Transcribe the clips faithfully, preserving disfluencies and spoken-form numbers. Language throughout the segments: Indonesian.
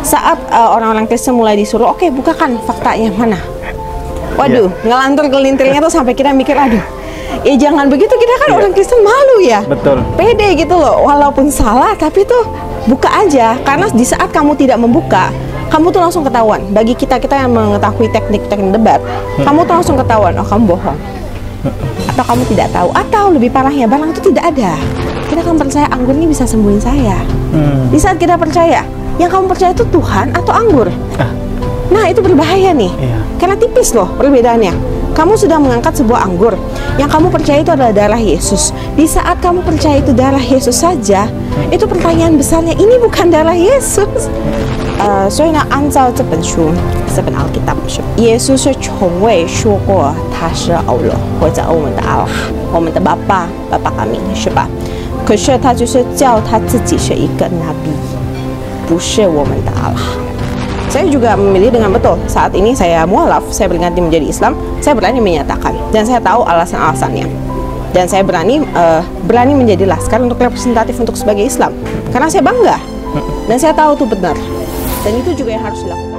Saat uh, orang-orang Kristen mulai disuruh, oke okay, bukakan faktanya mana. Waduh, yeah. ngelantur kelintirnya tuh sampai kita mikir, aduh, ya jangan begitu, kita kan yeah. orang Kristen malu ya. Betul. Pede gitu loh, walaupun salah tapi tuh buka aja. Karena di saat kamu tidak membuka, kamu tuh langsung ketahuan. Bagi kita-kita yang mengetahui teknik-teknik debat, hmm. kamu tuh langsung ketahuan, oh kamu bohong. Atau kamu tidak tahu, atau lebih parahnya, barang itu tidak ada. Kita akan percaya anggur ini bisa sembuhin saya. Hmm. Di saat kita percaya, yang kamu percaya itu Tuhan atau anggur. Ah. Nah, itu berbahaya nih. Iya. Karena tipis loh perbedaannya. Kamu sudah mengangkat sebuah anggur, yang kamu percaya itu adalah darah Yesus. Di saat kamu percaya itu darah Yesus saja, itu pertanyaan besarnya, ini bukan darah Yesus. Uh, 所以呢，按照这本书，这本 Alkitab， 耶稣是从未说过他是欧罗或者我们的阿拉，我们的爸爸，爸爸kami，是吧？可是他就是叫他自己是一个 nabi， 不是我们的阿拉。Saya juga memilih dengan betul. Saat ini saya mualaf, saya berganti menjadi Islam, saya berani menyatakan dan saya tahu alasan-alasannya. Dan saya berani uh, berani menjadi laskar untuk representatif untuk sebagai Islam. Karena saya bangga. Dan saya tahu itu benar. Dan itu juga yang harus dilakukan.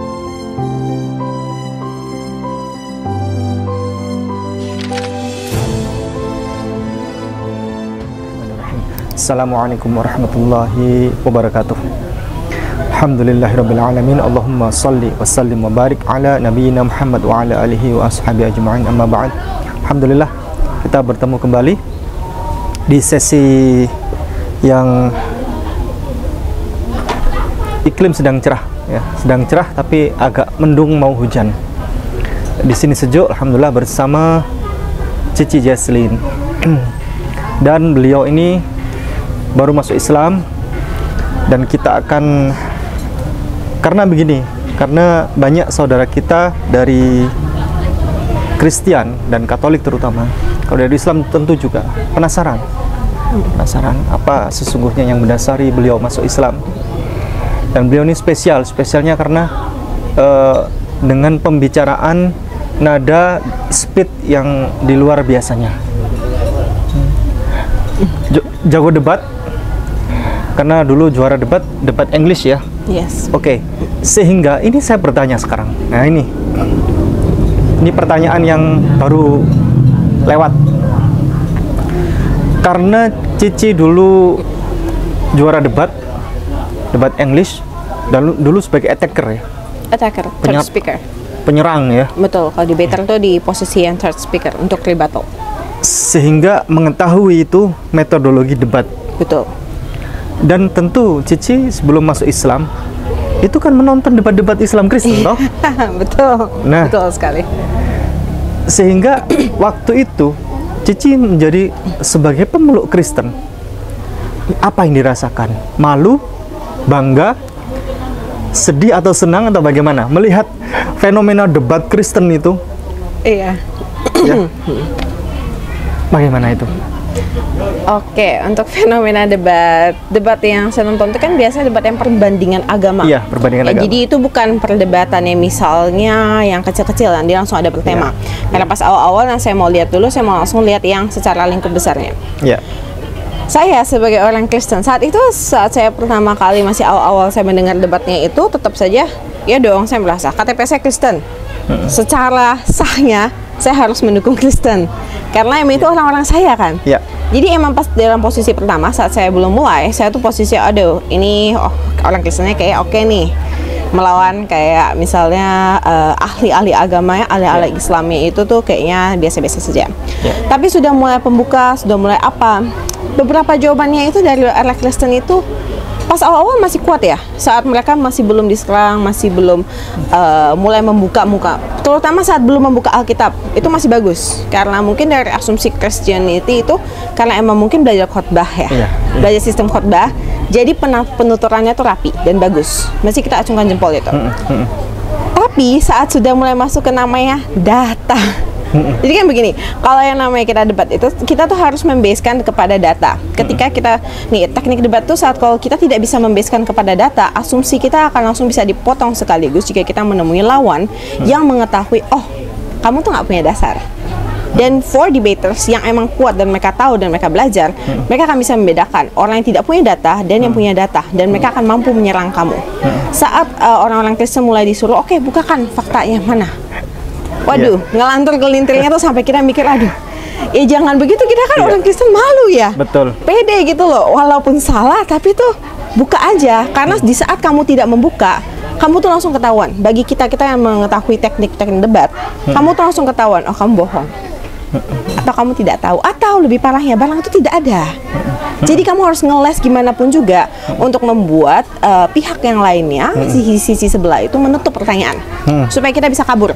Assalamualaikum warahmatullahi wabarakatuh. Alhamdulillahirabbil alamin. Allahumma shalli wa sallim wa barik ala nabiyyina Muhammad wa ala alihi wa ashabi ajma'in. Amma ba'd. Alhamdulillah, kita bertemu kembali di sesi yang iklim sedang cerah ya, sedang cerah tapi agak mendung mau hujan. Di sini sejuk alhamdulillah bersama Cici Jesslyn. Dan beliau ini baru masuk Islam dan kita akan, karena begini, karena banyak saudara kita dari Kristen dan Katolik terutama, kalau dari Islam tentu juga penasaran penasaran apa sesungguhnya yang mendasari beliau masuk Islam. Dan beliau ini spesial, spesialnya karena uh, dengan pembicaraan nada speed yang di luar biasanya. Jago debat, karena dulu juara debat, debat English ya. Yes. Oke, okay. Sehingga ini saya bertanya sekarang. Nah ini, ini pertanyaan yang baru lewat. Karena Cici dulu juara debat, debat English, dan dulu sebagai attacker ya. Attacker, third speaker. Penyerang ya. Betul, kalau debater itu di posisi yang third speaker untuk rebuttal. Sehingga mengetahui itu metodologi debat. Betul. Dan tentu Cici sebelum masuk Islam itu kan menonton debat-debat Islam Kristen toh? Betul. Nah, betul sekali. Sehingga waktu itu Cici menjadi sebagai pemeluk Kristen. Apa yang dirasakan? Malu, bangga, sedih atau senang atau bagaimana melihat fenomena debat Kristen itu? Iya. Ya. Bagaimana itu? Oke, untuk fenomena debat debat yang saya nonton itu kan biasanya debat yang perbandingan agama. Iya, perbandingan ya, agama. Jadi itu bukan perdebatan yang misalnya yang kecil-kecil, nanti langsung ada bertema. Ya. Karena pas awal-awal yang saya mau lihat dulu, saya mau langsung lihat yang secara lingkup besarnya. Iya. Saya sebagai orang Kristen saat itu, saat saya pertama kali masih awal-awal saya mendengar debatnya itu, tetap saja ya dong saya merasa K T P saya Kristen. Hmm. Secara sahnya saya harus mendukung Kristen karena emang itu orang-orang saya kan. Ya. Jadi emang pas dalam posisi pertama saat saya belum mulai, saya tuh posisi aduh ini oh, orang Kristennya kayak oke okay nih melawan kayak misalnya uh, ahli-ahli agamanya, ahli-ahli ya. Islamnya itu tuh kayaknya biasa-biasa saja. Ya. Tapi sudah mulai pembuka, sudah mulai apa? Beberapa jawabannya itu dari arah Kristen itu pas awal-awal masih kuat ya, saat mereka masih belum diserang, masih belum uh, mulai membuka muka, terutama saat belum membuka Alkitab, itu masih bagus karena mungkin dari asumsi Christianity itu karena emang mungkin belajar khotbah ya, iya, iya. belajar sistem khotbah, jadi penuturannya tuh rapi dan bagus, masih kita acungkan jempol itu. Mm -hmm. Tapi saat sudah mulai masuk ke namanya data, jadi kan begini, kalau yang namanya kita debat itu kita tuh harus membasiskan kepada data. Ketika kita nih teknik debat tuh saat kalau kita tidak bisa membasiskan kepada data, asumsi kita akan langsung bisa dipotong sekaligus jika kita menemui lawan yang mengetahui, oh kamu tuh nggak punya dasar. Dan for debaters yang emang kuat dan mereka tahu dan mereka belajar, hmm. mereka akan bisa membedakan orang yang tidak punya data dan yang punya data, dan mereka akan mampu menyerang kamu. Hmm. Saat uh, orang-orang Kristen mulai disuruh, oke okay, bukakan faktanya mana. Waduh, yeah. ngelantur kelintirnya tuh sampai kita mikir, aduh, ya jangan begitu, kita kan yeah. orang Kristen malu ya. Betul. Pede gitu loh, walaupun salah tapi tuh buka aja, karena di saat kamu tidak membuka, kamu tuh langsung ketahuan. Bagi kita-kita yang mengetahui teknik-teknik debat, hmm. kamu tuh langsung ketahuan, oh kamu bohong. Atau kamu tidak tahu, atau lebih parahnya barang itu tidak ada. Jadi kamu harus ngeles gimana pun juga untuk membuat uh, pihak yang lainnya, sisi-sisi sebelah itu menutup pertanyaan supaya kita bisa kabur.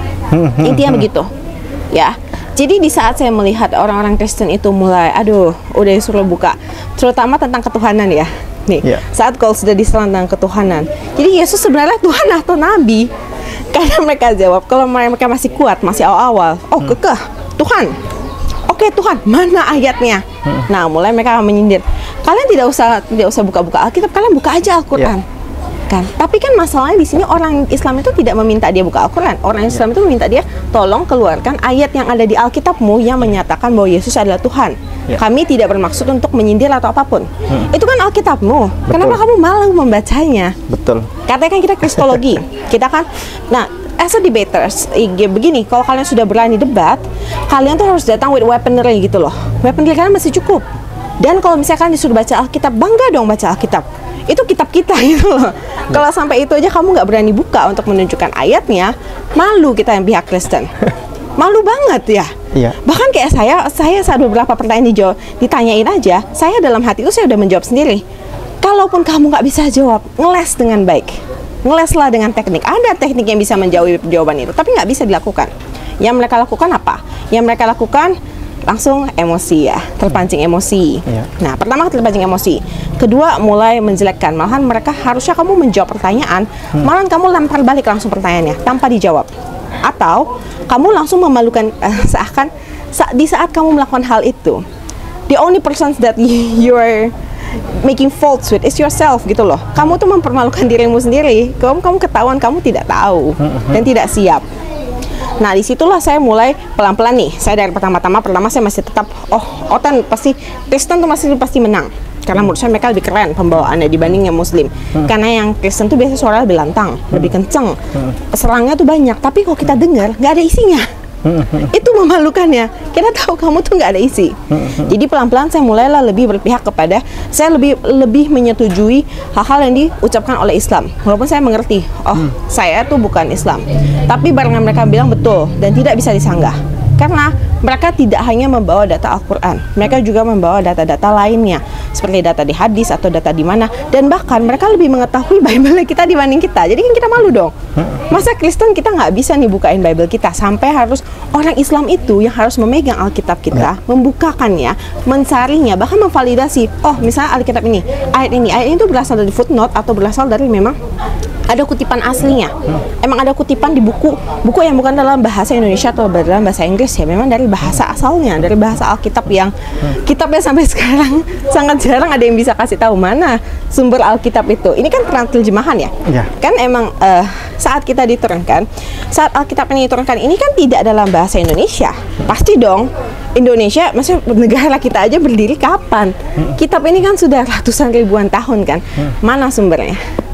Intinya begitu ya. Jadi di saat saya melihat orang-orang Kristen itu mulai, aduh, udah disuruh buka, terutama tentang ketuhanan ya. Nih, yeah. saat kalau sudah diserang tentang ketuhanan, jadi Yesus sebenarnya Tuhan atau Nabi? Karena mereka jawab, kalau mereka masih kuat, masih awal-awal, oh kekeh, Tuhan. Oke okay, Tuhan, mana ayatnya? Hmm. Nah, mulai mereka menyindir. Kalian tidak usah tidak usah buka-buka Alkitab, kalian buka aja Al-Qur'an. Yeah. Kan? Tapi kan masalahnya di sini orang Islam itu tidak meminta dia buka Al-Qur'an. Orang Islam yeah. itu meminta dia tolong keluarkan ayat yang ada di Alkitabmu yang menyatakan bahwa Yesus adalah Tuhan. Yeah. Kami tidak bermaksud untuk menyindir atau apapun. Hmm. Itu kan Alkitabmu. Betul. Kenapa kamu malu membacanya? Betul. Katanya kan kita kristologi. Kita kan, nah, as a debaters, begini, kalau kalian sudah berani debat, kalian tuh harus datang with weaponry gitu loh. Weaponry kalian masih cukup. Dan kalau misalkan disuruh baca Alkitab, bangga dong baca Alkitab. Itu kitab kita gitu loh. Ya. Kalau sampai itu aja kamu nggak berani buka untuk menunjukkan ayatnya, malu kita yang pihak Kristen. Malu banget ya. Iya. Bahkan kayak saya, saya saat beberapa pertanyaan dijawab, ditanyain aja, saya dalam hati itu saya udah menjawab sendiri. Kalaupun kamu nggak bisa jawab, ngeles dengan baik. Ngeleslah dengan teknik. Ada teknik yang bisa menjawab jawaban itu, tapi nggak bisa dilakukan. Yang mereka lakukan apa? Yang mereka lakukan langsung emosi ya, terpancing emosi. Yeah. Nah, pertama terpancing emosi. Kedua, mulai menjelekkan. Malahan mereka harusnya kamu menjawab pertanyaan, hmm. malahan kamu lempar balik langsung pertanyaannya tanpa dijawab. Atau kamu langsung memalukan, uh, seakan sa di saat kamu melakukan hal itu, the only person that you are making faults with is yourself gitu loh. Kamu tuh mempermalukan dirimu sendiri. Kamu kamu ketahuan kamu tidak tahu dan tidak siap. Nah, disitulah saya mulai pelan-pelan nih. Saya dari pertama-tama, pertama saya masih tetap, oh, Otan pasti, Kristen tuh masih pasti menang. Karena menurut saya mereka lebih keren pembawaannya dibanding yang Muslim. Hmm. Karena yang Kristen tuh biasanya suaranya lebih lantang, hmm. lebih kenceng. Hmm. Serangnya tuh banyak, tapi kalau kita dengar, nggak ada isinya. Itu memalukannya. Kita tahu kamu tuh nggak ada isi. Jadi pelan-pelan saya mulailah lebih berpihak kepada, saya lebih lebih menyetujui hal-hal yang diucapkan oleh Islam. Walaupun saya mengerti, oh hmm. saya tuh bukan Islam, tapi barang mereka bilang betul dan tidak bisa disanggah. Karena mereka tidak hanya membawa data Al-Quran, mereka juga membawa data-data lainnya, seperti data di hadis atau data di mana, dan bahkan mereka lebih mengetahui Bible kita dibanding kita. Jadi kan kita malu dong. Masa Kristen kita nggak bisa nih bukain Bible kita, sampai harus orang Islam itu yang harus memegang Alkitab kita, membukakannya, mencarinya, bahkan memvalidasi. Oh, misalnya Alkitab ini, ayat ini, ayat ini itu berasal dari footnote atau berasal dari memang ada kutipan aslinya. Emang ada kutipan di buku, buku yang bukan dalam bahasa Indonesia atau dalam bahasa Inggris ya, memang dari bahasa asalnya, dari bahasa Alkitab yang kitabnya sampai sekarang sangat jarang ada yang bisa kasih tahu mana sumber Alkitab itu. Ini kan terjemahan ya, ya. Kan emang uh, saat kita diturunkan, saat Alkitab ini diturunkan, ini kan tidak dalam bahasa Indonesia. Pasti dong, Indonesia, maksudnya negara kita aja berdiri kapan? Kitab ini kan sudah ratusan ribuan tahun kan, mana sumbernya?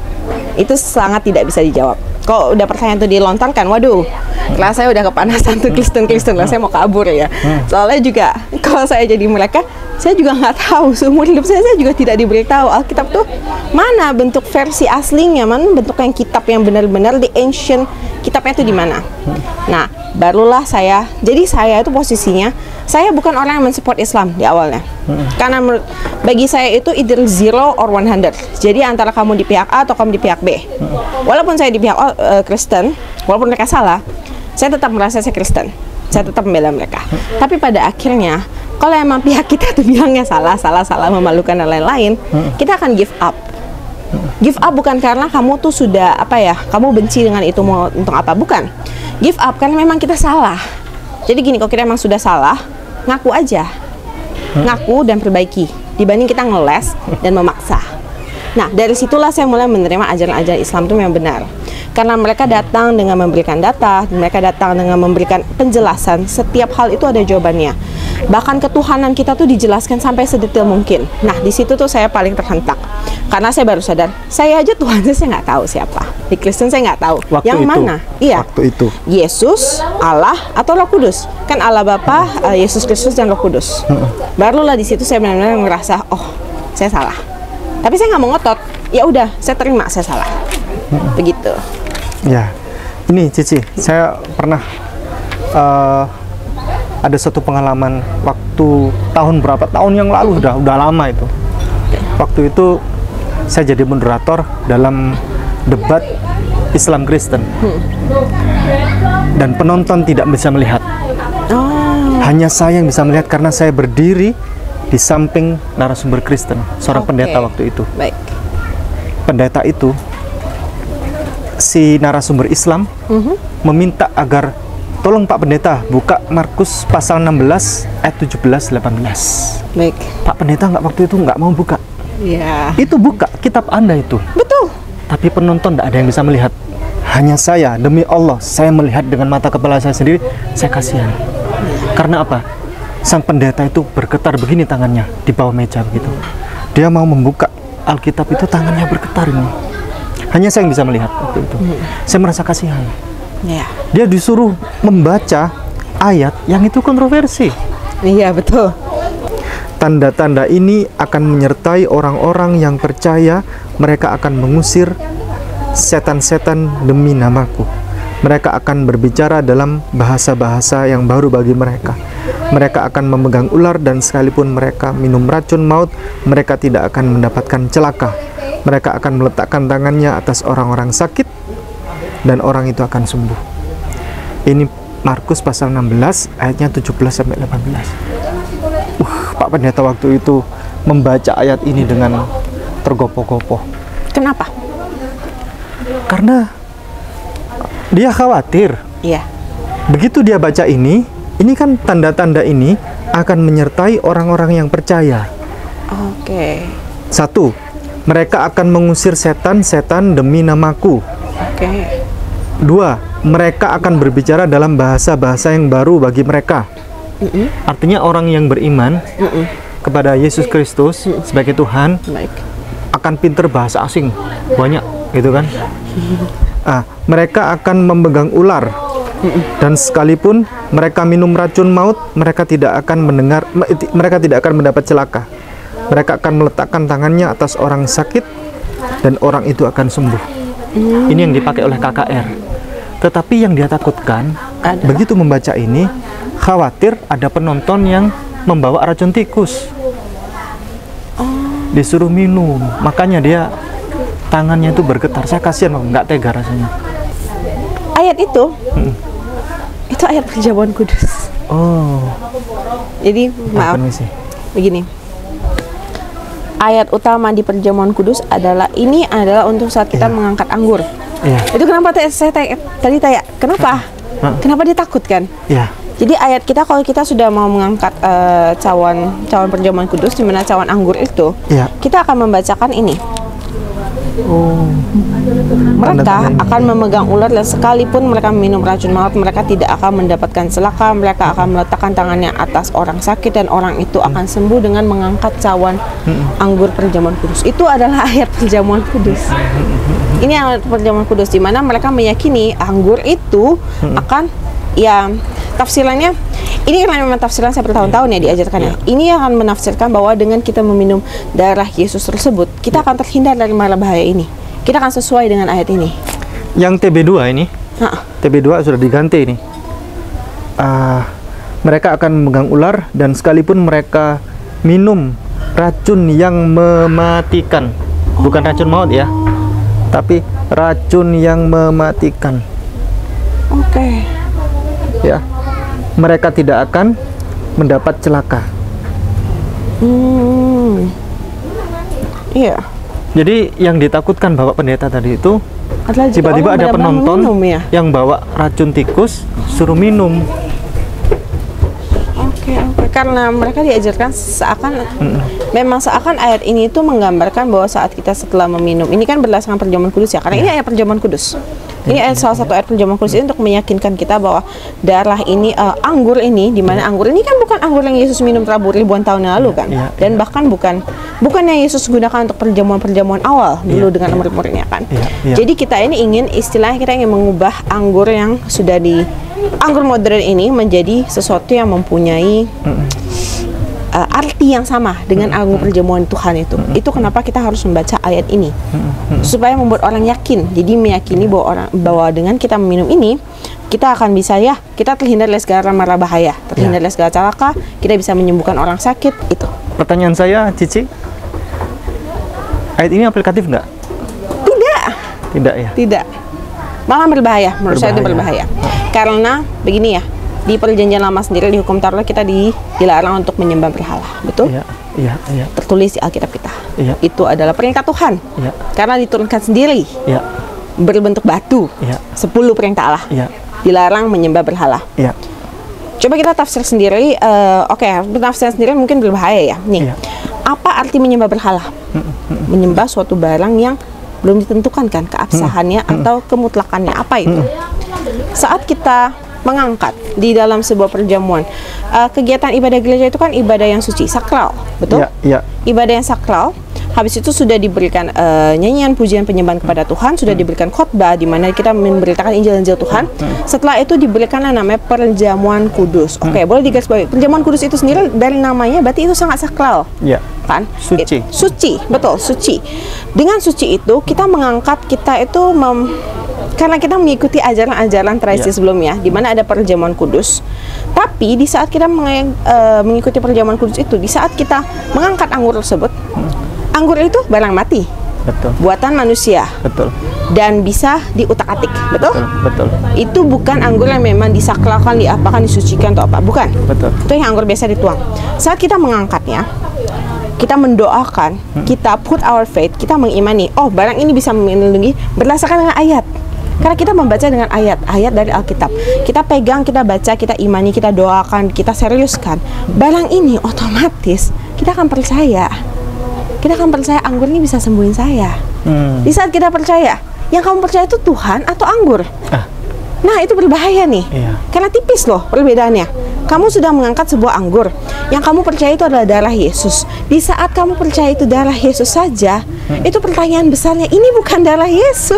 Itu sangat tidak bisa dijawab. Kalau udah pertanyaan itu dilontarkan, waduh, kelas saya udah kepanasan tuh Kristen-Kristen lah, saya mau kabur ya. Soalnya juga kalau saya jadi mereka, saya juga nggak tahu, seumur hidup saya saya juga tidak diberitahu Alkitab tuh mana bentuk versi aslinya, mana bentuk yang kitab yang benar-benar di ancient kitabnya itu di mana. Nah, barulah saya, jadi saya itu posisinya, saya bukan orang yang mensupport Islam di awalnya. Karena bagi saya itu either zero or one hundred. Jadi antara kamu di pihak A atau kamu di pihak B. Walaupun saya di pihak uh, Kristen, walaupun mereka salah, saya tetap merasa saya Kristen. Saya tetap membela mereka. Tapi pada akhirnya, kalau emang pihak kita tuh bilangnya salah, salah, salah, memalukan dan lain-lain, kita akan give up. Give up bukan karena kamu tuh sudah apa ya, kamu benci dengan itu mau untuk apa, bukan. Give up karena memang kita salah. Jadi gini, kalau kita emang sudah salah, ngaku aja, ngaku dan perbaiki, dibanding kita ngeles dan memaksa. Nah, dari situlah saya mulai menerima ajaran-ajaran Islam itu memang benar. Karena mereka datang dengan memberikan data, mereka datang dengan memberikan penjelasan. Setiap hal itu ada jawabannya. Bahkan ketuhanan kita tuh dijelaskan sampai sedetail mungkin. Nah, di situ tuh saya paling terhentak. Karena saya baru sadar, saya aja Tuhan saya nggak tahu siapa. Di Kristen saya nggak tahu. Waktu yang itu, mana? Iya. Waktu itu. Yesus, Allah, atau Roh Kudus. Kan Allah Bapa, uh, Yesus Kristus dan Roh Kudus. Barulah di situ saya benar-benar ngerasa, oh, saya salah. Tapi saya nggak mau ngotot. Ya udah, saya terima saya salah. Begitu. Ya, ini Cici, saya pernah uh, ada satu pengalaman waktu tahun berapa tahun yang lalu, udah udah lama itu. Waktu itu saya jadi moderator dalam debat Islam Kristen, hmm. dan penonton tidak bisa melihat. Oh. Hanya saya yang bisa melihat karena saya berdiri di samping narasumber Kristen, seorang okay. pendeta waktu itu. Baik. Pendeta itu, si narasumber Islam uh-huh. meminta agar tolong Pak Pendeta buka Markus pasal enam belas ayat tujuh belas delapan belas. Baik. Pak Pendeta nggak waktu itu nggak mau buka. Iya. Itu buka kitab Anda itu. Betul. Tapi penonton tidak ada yang bisa melihat. Hanya saya, demi Allah, saya melihat dengan mata kepala saya sendiri. Saya kasihan. Karena apa? Sang pendeta itu bergetar begini tangannya di bawah meja begitu. Dia mau membuka Alkitab itu tangannya bergetar ini. Hanya saya yang bisa melihat waktu itu. Hmm. Saya merasa kasihan. Yeah. Dia disuruh membaca ayat yang itu kontroversi. Iya, betul. Tanda-tanda ini akan menyertai orang-orang yang percaya. Mereka akan mengusir setan-setan demi namaku. Mereka akan berbicara dalam bahasa-bahasa yang baru bagi mereka. Mereka akan memegang ular, dan sekalipun mereka minum racun maut, mereka tidak akan mendapatkan celaka. Mereka akan meletakkan tangannya atas orang-orang sakit, dan orang itu akan sembuh. Ini Markus pasal enam belas ayatnya tujuh belas sampai delapan belas. Uh, Pak Pendeta waktu itu membaca ayat ini dengan tergopoh-gopoh. Kenapa? Karena dia khawatir. Iya. Begitu dia baca ini, ini kan tanda-tanda ini akan menyertai orang-orang yang percaya. Oke. Okay. Satu, mereka akan mengusir setan-setan demi namaku. Oke. Okay. Dua, mereka akan berbicara dalam bahasa-bahasa yang baru bagi mereka. Mm-mm. Artinya orang yang beriman Mm-mm. kepada Yesus Kristus Mm-mm. sebagai Tuhan Baik. akan pinter bahasa asing, banyak, gitu kan? Ah, mereka akan memegang ular, dan sekalipun mereka minum racun maut, mereka tidak akan mendengar, mereka tidak akan mendapat celaka. Mereka akan meletakkan tangannya atas orang sakit, dan orang itu akan sembuh. Mm. Ini yang dipakai oleh K K R. Tetapi yang dia takutkan, ada. Begitu membaca ini, khawatir ada penonton yang membawa racun tikus. Oh. Disuruh minum, makanya dia tangannya itu bergetar. Saya kasihan, nggak tega rasanya. Ayat itu, hmm. itu ayat perjamuan kudus. Oh. Jadi maaf, begini. Ayat utama di perjamuan kudus adalah ini adalah untuk saat kita yeah. mengangkat anggur. Yeah. Itu kenapa saya tanya, tadi tanya, kenapa? Huh? Kenapa dia takut kan? Yeah. Jadi ayat kita kalau kita sudah mau mengangkat uh, cawan cawan perjamuan kudus, di mana cawan anggur itu, yeah. kita akan membacakan ini. Oh. Mereka akan memegang ular, dan sekalipun mereka minum racun maut, mereka tidak akan mendapatkan celaka. Mereka akan meletakkan tangannya atas orang sakit, dan orang itu akan sembuh dengan mengangkat cawan anggur perjamuan kudus. Itu adalah ayat perjamuan kudus. Ini ayat perjamuan kudus di mana mereka meyakini anggur itu akan, ya tafsirannya ini kan memang tafsiran saya bertahun-tahun ya diajarkan ya. Ini akan menafsirkan bahwa dengan kita meminum darah Yesus tersebut, kita akan terhindar dari mara bahaya ini. Kita akan sesuai dengan ayat ini. Yang T B dua ini, ha. T B dua sudah diganti ini. Uh, mereka akan memegang ular, dan sekalipun mereka minum racun yang mematikan, oh. bukan racun maut ya, tapi racun yang mematikan. Oke. Okay. Ya. Mereka tidak akan mendapat celaka. Hmm. Iya. Jadi yang ditakutkan Bapak Pendeta tadi itu, tiba-tiba ada penonton minum, ya? yang bawa racun tikus, suruh minum. Oke, oke. Karena mereka diajarkan seakan, mm-mm. memang seakan ayat ini itu menggambarkan bahwa saat kita setelah meminum, ini kan berdasarkan perjamuan kudus ya, karena yeah. ini ayat perjamuan kudus. Ini ayat salah satu ayat perjamuan kudus ini untuk meyakinkan kita bahwa darah ini, uh, anggur ini, di mana anggur ini kan bukan anggur yang Yesus minum telah ribuan tahun yang lalu kan, Ya, dan bahkan bukan bukan yang Yesus gunakan untuk perjamuan-perjamuan awal dulu dengan murid-muridnya kan. Ya, ya. Jadi kita ini ingin, istilahnya kita ingin mengubah anggur yang sudah di anggur modern ini menjadi sesuatu yang mempunyai uh, arti yang sama dengan anggur perjamuan Tuhan itu. Itu kenapa kita harus membaca ayat ini, supaya membuat orang yakin. Jadi meyakini bahwa orang bahwa dengan kita meminum ini, kita akan bisa, ya, kita terhindar dari segala mara bahaya, terhindar dari segala celaka, kita bisa menyembuhkan orang sakit. Itu. Pertanyaan saya, Cici, ayat ini aplikatif nggak? Tidak. Tidak ya? Tidak. Malah berbahaya, menurut saya itu berbahaya. Karena begini ya, di perjanjian lama sendiri di hukum Taurat kita di, dilarang untuk menyembah berhala, betul? Iya, iya, iya. Tertulis di Alkitab kita. Iya. Itu adalah perintah Tuhan. Iya. Karena diturunkan sendiri. Iya. Berbentuk batu. Iya. Sepuluh perintah Allah. Iya. Dilarang menyembah berhala. Iya. Coba kita tafsir sendiri. Uh, Oke, okay, tafsir sendiri mungkin berbahaya ya. Nih, Iya. apa arti menyembah berhala? Menyembah suatu barang yang belum ditentukan kan keabsahannya atau kemutlakannya. Apa itu? Saat kita mengangkat di dalam sebuah perjamuan, uh, kegiatan ibadah gereja itu kan ibadah yang suci, sakral, betul? Iya, iya. Ibadah yang sakral. Habis itu sudah diberikan uh, nyanyian pujian penyembahan kepada Tuhan, sudah diberikan khotbah di mana kita memberitakan Injil-Injil Tuhan. Setelah itu diberikan yang namanya perjamuan kudus. Oke, okay, boleh digarisbawahi. Perjamuan kudus itu sendiri dari namanya berarti itu sangat sakral. Iya. Kan? Suci. It, suci, betul, suci. Dengan suci itu kita mengangkat, kita itu mem, karena kita mengikuti ajaran-ajaran tradisi Ya. sebelumnya, di mana ada perjamuan kudus. Tapi di saat kita meng, uh, mengikuti perjamuan kudus itu, di saat kita mengangkat anggur tersebut, hmm. anggur itu barang mati, Betul. buatan manusia, Betul. dan bisa diutak-atik, betul? Betul. Itu bukan anggur yang memang disakralkan, diapakan, disucikan atau apa, bukan. Betul. Itu yang anggur biasa dituang. Saat kita mengangkatnya, kita mendoakan, hmm. kita put our faith, kita mengimani, oh barang ini bisa melindungi berdasarkan dengan ayat. Karena kita membaca dengan ayat-ayat dari Alkitab. Kita pegang, kita baca, kita imani, kita doakan, kita seriuskan. Barang ini otomatis kita akan percaya. Kita akan percaya anggur ini bisa sembuhin saya. Hmm. Di saat kita percaya, yang kamu percaya itu Tuhan atau anggur? Ah. Nah, itu berbahaya nih. Iya. Karena tipis loh perbedaannya. Kamu sudah mengangkat sebuah anggur, yang kamu percaya itu adalah darah Yesus. Di saat kamu percaya itu darah Yesus saja, hmm. itu pertanyaan besarnya, ini bukan darah Yesus.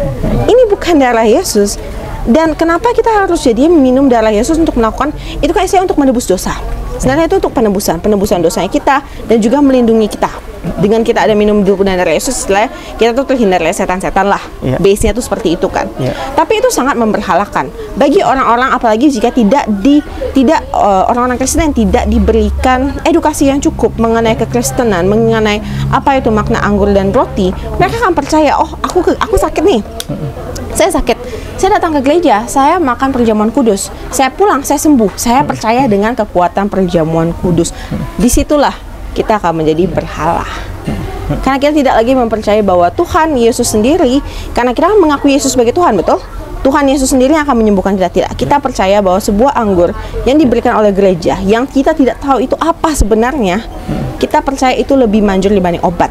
Ini bukan darah Yesus. Dan kenapa kita harus jadi minum darah Yesus untuk melakukan itu? Kan saya untuk menebus dosa. Sebenarnya itu untuk penebusan, penebusan dosanya kita dan juga melindungi kita. Dengan kita ada minum dulu darah Yesus, setelah kita tuh terhindar dari setan-setan lah. Yeah. Base-nya tuh seperti itu kan. Yeah. Tapi itu sangat memberhalakan bagi orang-orang, apalagi jika tidak di tidak uh, orang-orang Kristen yang tidak diberikan edukasi yang cukup mengenai kekristenan, mengenai apa itu makna anggur dan roti. Mereka akan percaya, oh aku aku sakit nih. Saya sakit, saya datang ke gereja, saya makan perjamuan kudus, saya pulang, saya sembuh, saya percaya dengan kekuatan perjamuan kudus. Disitulah kita akan menjadi berhala. Karena kita tidak lagi mempercayai bahwa Tuhan Yesus sendiri, karena kita mengakui Yesus sebagai Tuhan, betul? Tuhan Yesus sendiri yang akan menyembuhkan kita. Tidak, kita percaya bahwa sebuah anggur yang diberikan oleh gereja, yang kita tidak tahu itu apa sebenarnya, kita percaya itu lebih manjur dibanding obat.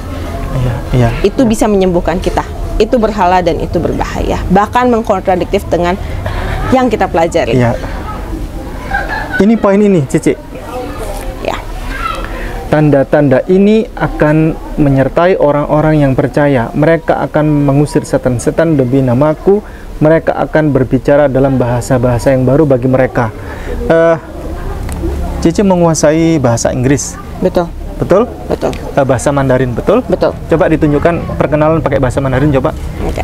Iya, iya. Itu bisa menyembuhkan kita. Itu berhala dan itu berbahaya, bahkan mengkontradiktif dengan yang kita pelajari. Iya. Ini poin ini, Cici. Ya. Tanda-tanda ini akan menyertai orang-orang yang percaya. Mereka akan mengusir setan-setan demi namaku. Mereka akan berbicara dalam bahasa-bahasa yang baru bagi mereka. Uh, Cici menguasai bahasa Inggris. Betul. Betul? Betul. Uh, bahasa Mandarin, betul? Betul. Coba ditunjukkan perkenalan pakai bahasa Mandarin, coba. Oke.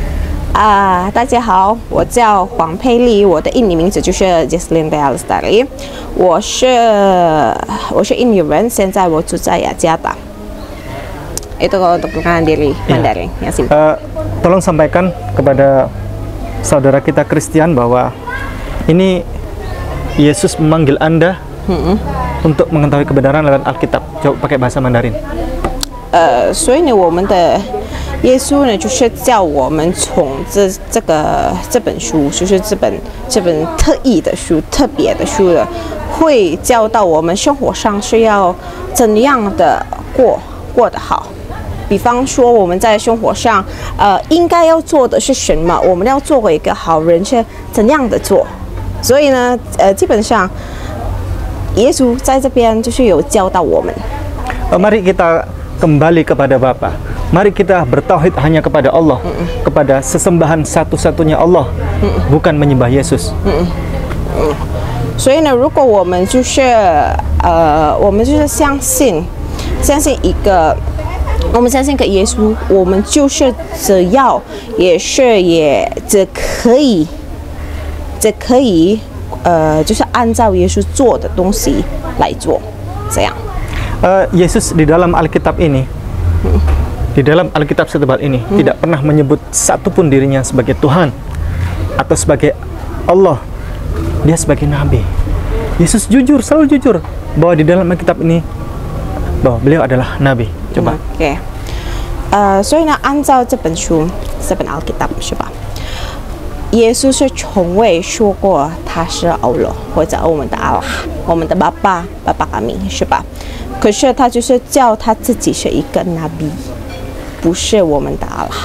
Ah, 大家好，我叫黄佩丽，我的印尼名字就是 Jesslyn Dealstari， 我是我是印尼人，现在我住在雅加达。Itu kalau untuk perkenalan diri Mandarin, ya. yang simpel. Uh, tolong sampaikan kepada saudara kita Kristen bahwa ini Yesus memanggil Anda hmm. untuk mengetahui kebenaran lewat Alkitab. Coba pakai bahasa Mandarin. 呃，所以呢，我们的耶稣呢，就是叫我们从这这个这本书，就是这本这本特异的书、特别的书了，会教到我们生活上是要怎样的过过得好。 比方说我们在生活上，呃，应该要做的是什么？我们要做一个好人是怎样的做？所以呢，呃，基本上耶稣在这边就是有教导我们。 Mari kita kembali kepada Bapa. Mari kita bertauhid hanya kepada Allah, mm-mm. kepada sesembahan satu-satunya Allah, mm-mm. bukan menyembah Yesus. Mm-mm. Mm. 所以呢，如果我们就是呃，我们就是相信，相信一个，我们相信一个耶稣，我们就是只要也是也只可以，只可以呃，就是按照耶稣做的东西来做，这样。 Uh, Yesus di dalam Alkitab ini, hmm. di dalam Alkitab setebal ini hmm. tidak pernah menyebut satupun dirinya sebagai Tuhan atau sebagai Allah. Dia sebagai Nabi. Yesus jujur, selalu jujur bahwa di dalam Alkitab ini bahwa beliau adalah Nabi. Coba. Oke. Okay. Uh, 所以呢，按照这本书，这本 Alkitab 是吧？耶稣是从未说过他是 Allah 或者我们的阿拉，我们的爸爸，爸爸阿明是吧？ 可是他就是叫他自己是一个 Nabi， 不是我们的 Allah。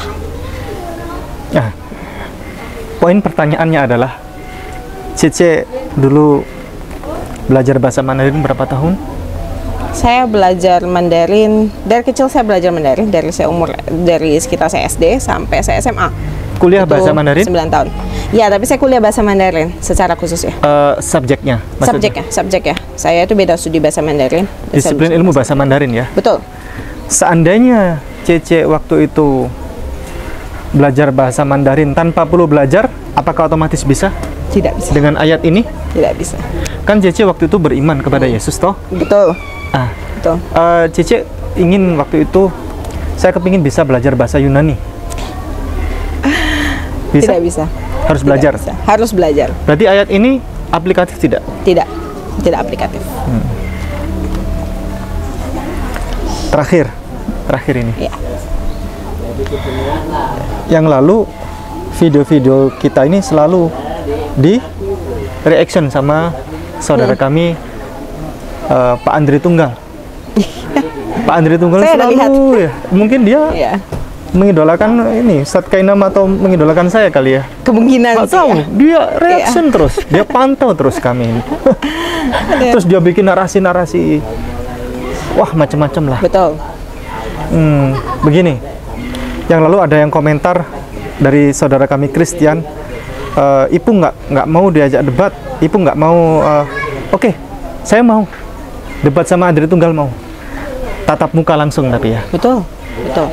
Nah, poin pertanyaannya adalah, Cece dulu belajar bahasa Mandarin berapa tahun? Saya belajar Mandarin dari kecil. Saya belajar Mandarin dari saya umur dari sekitar saya S D sampai saya S M A. Kuliah bahasa Mandarin? sembilan tahun. Ya, tapi saya kuliah bahasa Mandarin secara khusus ya. Uh, subjeknya? Maksudnya? Subjeknya, subjeknya. Saya itu beda studi bahasa Mandarin. Disiplin ilmu bahasa Mandarin ya? Betul. Seandainya Cece waktu itu belajar bahasa Mandarin tanpa perlu belajar, apakah otomatis bisa? Tidak bisa. Dengan ayat ini? Tidak bisa. Kan Cece waktu itu beriman kepada hmm. Yesus toh? Betul. Ah, betul. Uh, Cece ingin waktu itu, saya kepingin bisa belajar bahasa Yunani. Bisa? Tidak bisa. Harus tidak belajar? Bisa. Harus belajar. Berarti ayat ini aplikatif tidak? Tidak. Tidak aplikatif. Hmm. Terakhir, terakhir ini. Ya. Yang lalu video-video kita ini selalu di reaction sama saudara hmm. kami uh, Pak Andri Tunggal. Pak Andri Tunggal saya selalu ya. Mungkin dia ya. mengidolakan ini Ustadz Kainam atau mengidolakan saya kali ya. Kemungkinan sih. Ya. Dia reaction ya. terus, dia pantau terus kami. Terus dia bikin narasi-narasi, wah macam-macam lah. Betul. Hmm, begini, yang lalu ada yang komentar dari saudara kami Christian, uh, Ipu nggak nggak mau diajak debat, Ipu nggak mau. Uh, Oke, okay, saya mau debat sama Andri Tunggal, mau tatap muka langsung tapi ya. Betul, betul.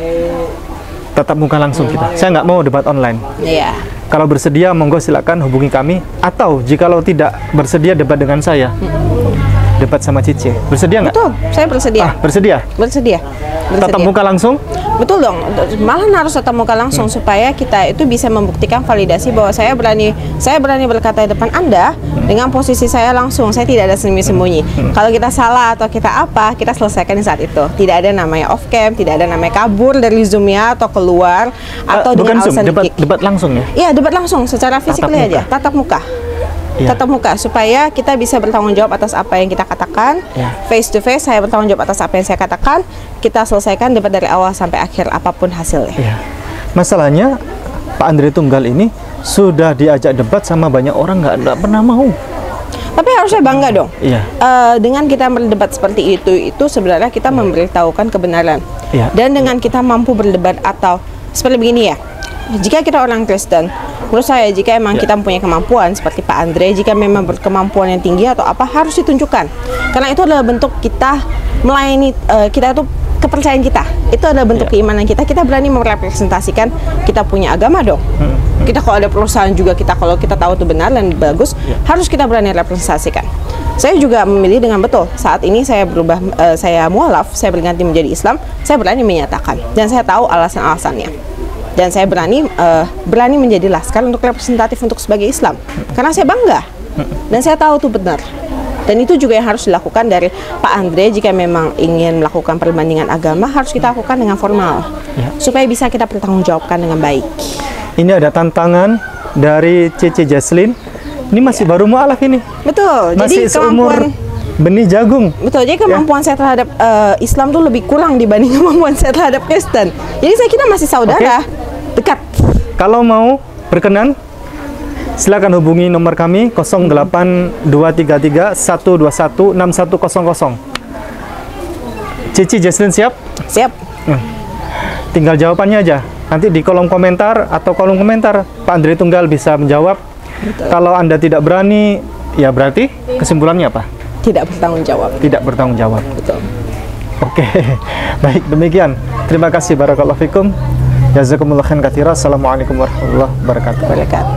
Tatap muka langsung kita. Saya nggak mau debat online. Iya. Kalau bersedia, monggo silakan hubungi kami. Atau jikalau tidak bersedia debat dengan saya, hmm. debat sama Cice. Bersedia nggak? Betul, saya bersedia. Ah, bersedia? Bersedia. Bersedia. Tatap muka langsung? Betul dong. Malah harus tatap muka langsung hmm. supaya kita itu bisa membuktikan validasi bahwa saya berani, saya berani berkata di depan Anda hmm. dengan posisi saya langsung. Saya tidak ada sembunyi-sembunyi. Hmm. Kalau kita salah atau kita apa, kita selesaikan di saat itu. Tidak ada namanya off cam, tidak ada namanya kabur dari Zoom-nya atau keluar atau uh, dengan alasan debat, debat langsung ya? Iya, debat langsung secara fisik aja, tatap muka. Ya. Tatap muka supaya kita bisa bertanggung jawab atas apa yang kita katakan. Ya. Face to face, saya bertanggung jawab atas apa yang saya katakan. Kita selesaikan debat dari awal sampai akhir apapun hasilnya. Ya. Masalahnya Pak Andri Tunggal ini sudah diajak debat sama banyak orang, nggak nggak pernah mau. Tapi harusnya bangga dong. Iya. Uh, dengan kita berdebat seperti itu, itu sebenarnya kita memberitahukan kebenaran. Iya. Dan dengan kita mampu berdebat atau seperti begini ya. Jika kita orang Kristen, menurut saya jika emang ya. kita mempunyai kemampuan seperti Pak Andre, jika memang berkemampuan yang tinggi atau apa, harus ditunjukkan. Karena itu adalah bentuk kita melayani, uh, kita itu kepercayaan kita. Itu adalah bentuk ya. keimanan kita. Kita berani merepresentasikan kita punya agama dong. Hmm. Kita kalau ada perusahaan juga, kita kalau kita tahu itu benar dan bagus, ya. harus kita berani representasikan. Saya juga memilih dengan betul. Saat ini saya berubah, uh, saya mualaf, saya berganti menjadi Islam. Saya berani menyatakan dan saya tahu alasan-alasannya. Dan saya berani uh, berani menjadi laskar untuk representatif untuk sebagai Islam karena saya bangga dan saya tahu itu benar, dan itu juga yang harus dilakukan dari Pak Andre. Jika memang ingin melakukan perbandingan agama, harus kita lakukan dengan formal ya. supaya bisa kita pertanggungjawabkan dengan baik. Ini ada tantangan dari Cici Jaslin. Ini masih ya. baru mualaf ini. Betul. Masih Jadi kemampuan seumur benih jagung. Betul, jadi kemampuan saya terhadap uh, Islam tuh lebih kurang dibanding kemampuan saya terhadap Kristen. Jadi saya kira masih saudara, okay. dekat. Kalau mau berkenan, silakan hubungi nomor kami nol delapan dua tiga tiga satu dua satu enam satu nol nol. Cici Jesslyn siap? Siap. Hmm. Tinggal jawabannya aja. Nanti di kolom komentar atau kolom komentar Pak Andre Tunggal bisa menjawab. Betul. Kalau Anda tidak berani, ya berarti kesimpulannya apa? Tidak bertanggung jawab. Tidak bertanggung jawab. Betul. Oke, baik demikian. Terima kasih, barakallahu fikum. Jazakumullah khairan katsira. Assalamualaikum warahmatullahi wabarakatuh. Wabarakatuh.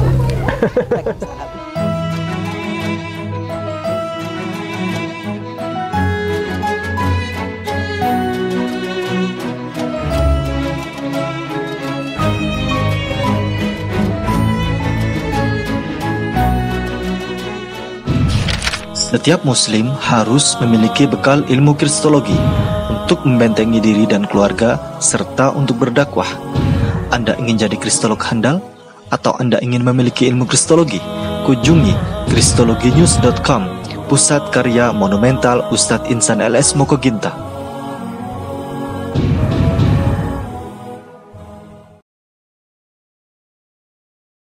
Setiap muslim harus memiliki bekal ilmu kristologi untuk membentengi diri dan keluarga serta untuk berdakwah. Anda ingin jadi kristolog handal atau Anda ingin memiliki ilmu kristologi? Kunjungi kristologinews dot com, pusat karya monumental Ustadz Insan L S Mokoginta.